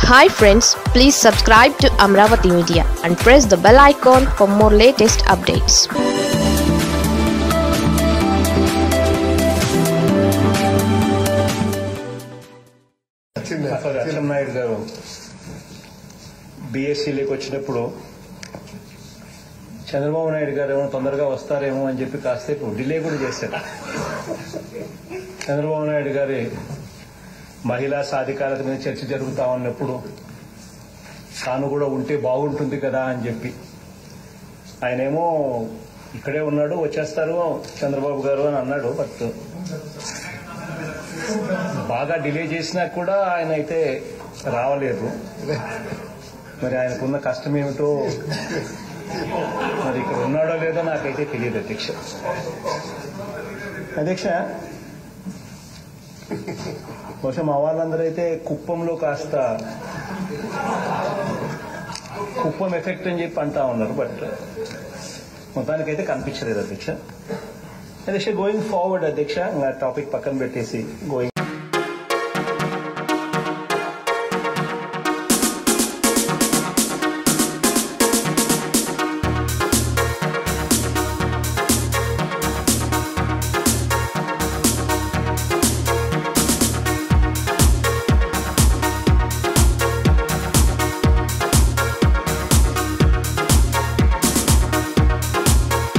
Hi friends, please subscribe to Amravati Media and press the bell icon for more latest updates. Atchannaidu గారు బీఎస్సీలోకి వచ్చినప్పుడు చంద్రబాబు నాయుడు గారు ఏమో తొందరగా వస్తారేమో అని చెప్పి కాసేపు డిలే కూడా చేశారు. చంద్రబాబు నాయుడు గారి మహిళా సాధికారత మీద చర్చ జరుగుతా ఉన్నప్పుడు తాను కూడా ఉంటే బాగుంటుంది కదా అని చెప్పి ఆయనేమో ఇక్కడే ఉన్నాడు, వచ్చేస్తారు చంద్రబాబు గారు అని అన్నాడు. బట్ బాగా డిలే చేసినా కూడా ఆయన అయితే రావలేదు. మరి ఆయనకున్న కష్టం ఏమిటో మరి ఇక్కడ ఉన్నాడో లేదో నాకైతే తెలియదు అధ్యక్ష. బహుశా మా వాళ్ళందరూ అయితే కుప్పంలో కాస్త కుప్పం ఎఫెక్ట్ అని చెప్పి అంటా ఉన్నారు. బట్ మొత్తానికైతే కనిపించలేదు అధ్యక్ష. గోయింగ్ ఫార్వర్డ్ అధ్యక్ష, టాపిక్ పక్కన పెట్టేసి గోయింగ్